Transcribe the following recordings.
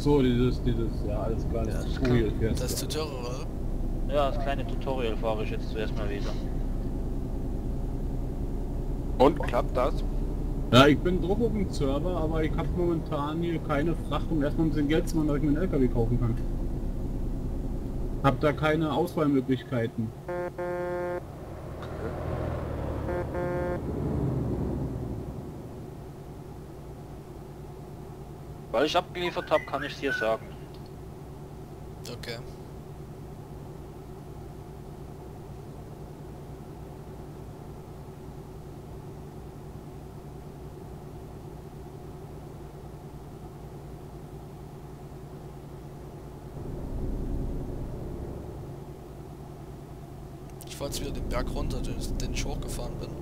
so, ja, alles klar, Ja, das das Tutorial fährst Das du. Tutorial. Ja, das kleine Tutorial fahre ich jetzt zuerst mal wieder. Und klappt das? Ja, ich bin drauf auf dem Server, aber ich habe momentan hier keine Fracht, um erstmal ein bisschen Geld zu machen, damit ich mir einen LKW kaufen kann. Hab da keine Auswahlmöglichkeiten. Weil ich abgeliefert habe, kann ich dir sagen. Okay. Ich fahr jetzt wieder den Berg runter, den ich hochgefahren bin.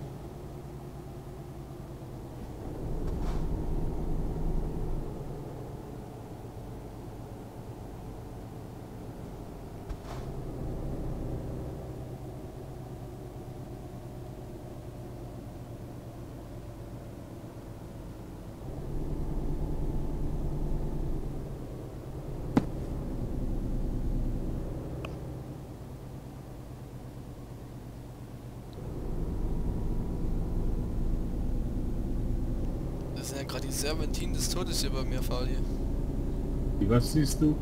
Das sind ja gerade die Serpentinen des Todes hier bei mir, Fali. Wie was siehst du?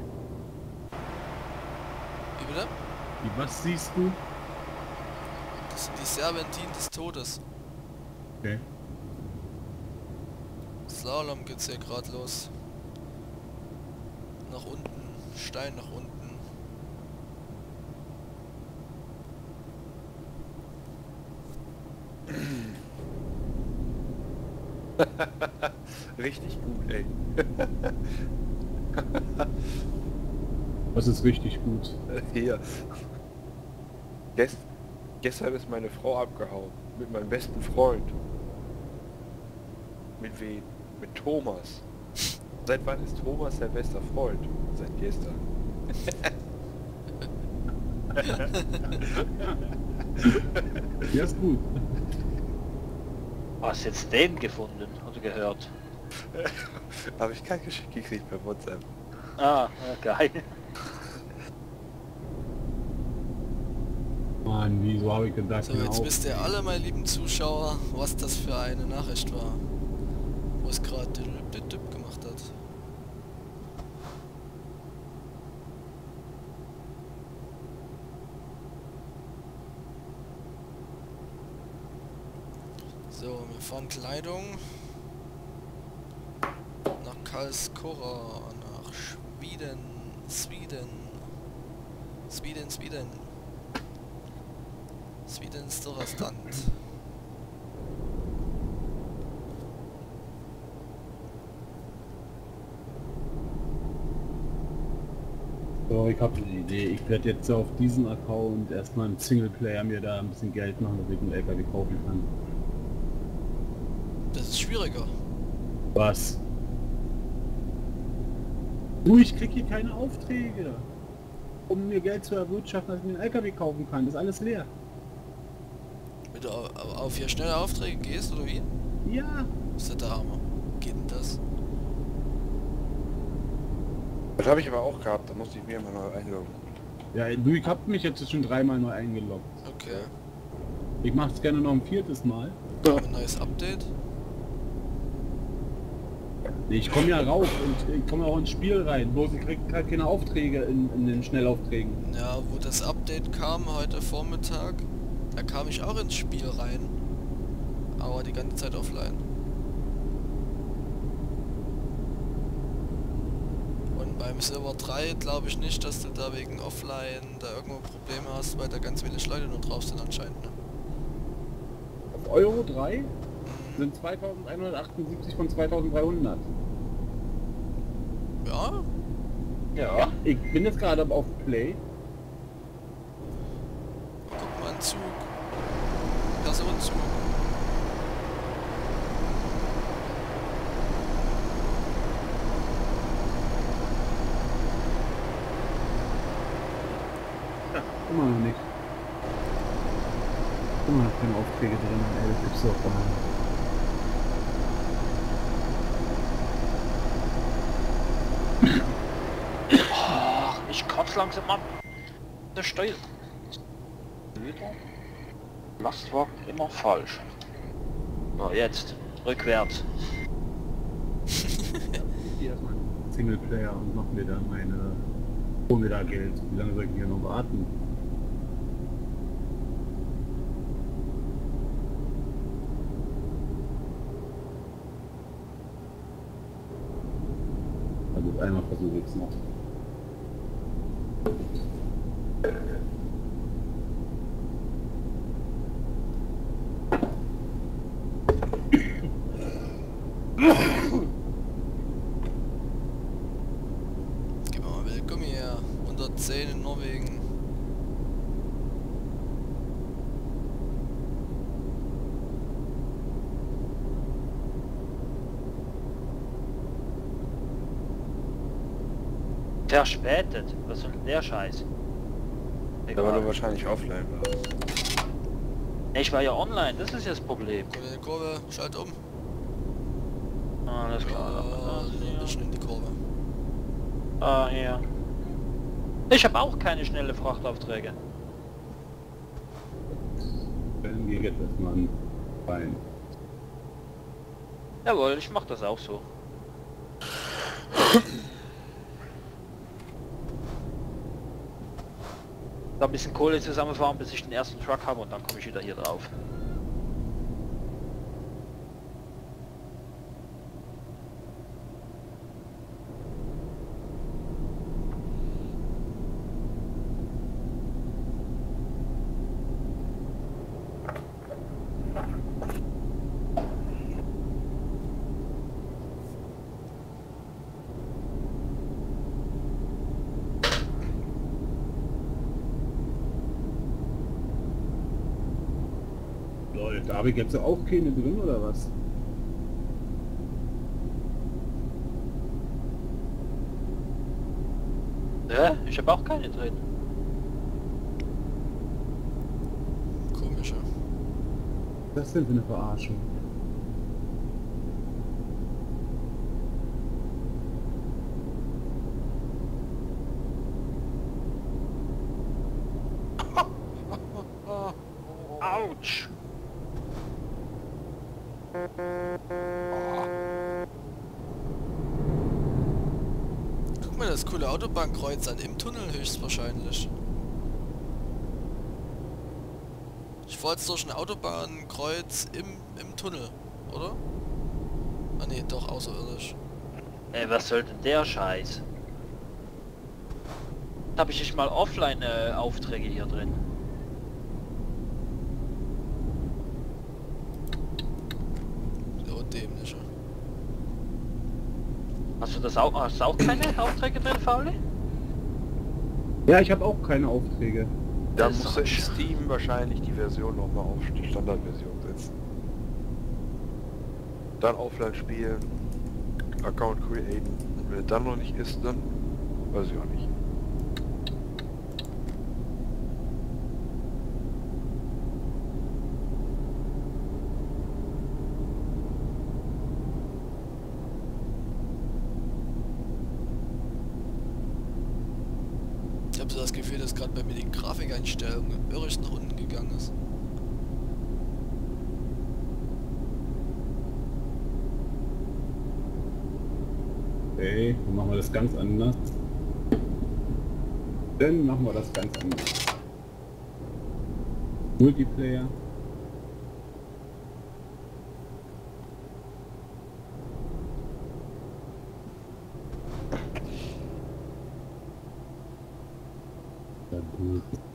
Wie bitte? Wie was siehst du? Das sind die Serpentinen des Todes. Okay. Slalom geht's hier gerade los. Nach unten, steil nach unten. Richtig gut, ey. Das ist richtig gut. Hier. Gestern ist meine Frau abgehauen. Mit meinem besten Freund. Mit wem? Mit Thomas. Seit wann ist Thomas dein bester Freund? Seit gestern. Ja, ist gut. Hast jetzt den gefunden oder gehört? Habe ich kein Geschenk gekriegt per WhatsApp. Ah, geil. Mann, wieso habe ich gedacht, So, jetzt genau. wisst ihr alle, meine lieben Zuschauer, was das für eine Nachricht war. Wo es gerade düpp gemacht hat. So, wir fahren Kleidung nach Karlskrona, nach Schweden. Sweden stora stand. So, ich habe eine Idee. Ich werde jetzt auf diesen Account erstmal im Singleplayer mir da ein bisschen Geld machen, damit ich einen LKW kaufen kann. Das ist schwieriger. Was? Du, ich krieg hier keine Aufträge, um mir Geld zu erwirtschaften, dass ich mir einen LKW kaufen kann. Das ist alles leer. Wenn du auf hier schnelle Aufträge gehst, oder wie? Ja. Ist ja der Hammer. Geht denn das? Das habe ich aber auch gehabt, da musste ich mir immer neu einloggen. Ja, du, ich hab mich jetzt schon dreimal neu eingeloggt. Okay. Ich mach's gerne noch ein viertes Mal. Ein neues Update. Nee, ich komme ja rauf und ich komme auch ins Spiel rein. Bloß ich krieg halt keine Aufträge in den Schnellaufträgen. Ja, wo das Update kam heute Vormittag, da kam ich auch ins Spiel rein. Aber die ganze Zeit offline. Und beim Server 3 glaube ich nicht, dass du da wegen offline da irgendwo Probleme hast, weil da ganz wenig Leute nur drauf sind anscheinend. Ne? Auf Euro 3 sind 2178 von 2300. Ja, Ja. Ich bin jetzt gerade auf Play. guck mal, ein Zug. Personenzug. Ja, immer noch nicht. Immer noch keine Aufträge drin. Ey, das gibt's doch gar nicht. Oh, ich kotze langsam ab. Der Steuer. Wieder. Lastwagen immer falsch. So, jetzt. Rückwärts. Ich erstmal Singleplayer und mach mir da hol mir da Geld. Wie lange soll ich hier noch warten? Also einmal versuche ich es noch. Gib mir mal Willkommen her. 110 in Norwegen. Verspätet. Was soll denn der Scheiß? Da war du wahrscheinlich offline war. Ich war ja online, das ist ja das Problem. Komm in die Kurve, schalt um. Alles klar. Ja, ein bisschen in die Kurve. Ah, ja. Ich habe auch keine schnelle Frachtaufträge. Dann gehe ich jetzt erstmal rein. Jawohl, ich mach das auch so. Da ein bisschen Kohle zusammenfahren, bis ich den ersten Truck habe und dann komme ich wieder hier drauf. Lol, da habe ich jetzt auch keine drin oder was? Ich habe auch keine drin. Komischer. Was ist das denn für eine Verarschung? Autsch! Guck mal, das coole Autobahnkreuz an im Tunnel höchstwahrscheinlich. Ich fahre jetzt durch ein Autobahnkreuz im Tunnel, oder? Ah ne, doch außerirdisch. Ey, was soll denn der Scheiß? Habe ich nicht mal offline Aufträge hier drin? So dämlicher. Hast du auch keine Aufträge drin, Fauli? Ja, ich habe auch keine Aufträge. Da Das ist muss doch in sch- Steam wahrscheinlich die Version nochmal auf die Standardversion setzen. Dann offline spielen, Account createn. Und wenn es dann noch nicht ist, dann weiß ich auch nicht. Ich habe so das Gefühl, dass gerade bei mir die Grafikeinstellung irrig nach unten gegangen ist. Okay, dann machen wir das ganz anders. Dann machen wir das ganz anders. Multiplayer. Ja, gut.